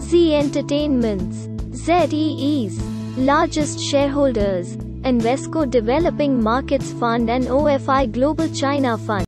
ZEE Entertainment's ZEE's largest shareholders, Invesco Developing Markets Fund and OFI Global China Fund.